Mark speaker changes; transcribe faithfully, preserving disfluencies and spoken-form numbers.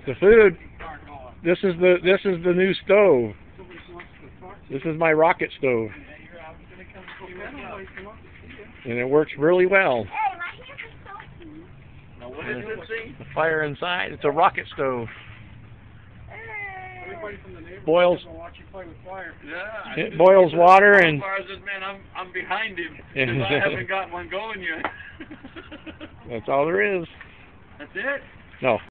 Speaker 1: The food. This is the this is the new stove. This is my rocket stove, and it works really well. The fire inside. It's a rocket stove. Boils.
Speaker 2: Yeah,
Speaker 1: It boils water and.
Speaker 2: as far as this man, I'm I'm behind him. 'Cause I haven't got one going yet.
Speaker 1: That's all there is.
Speaker 2: That's it.
Speaker 1: No.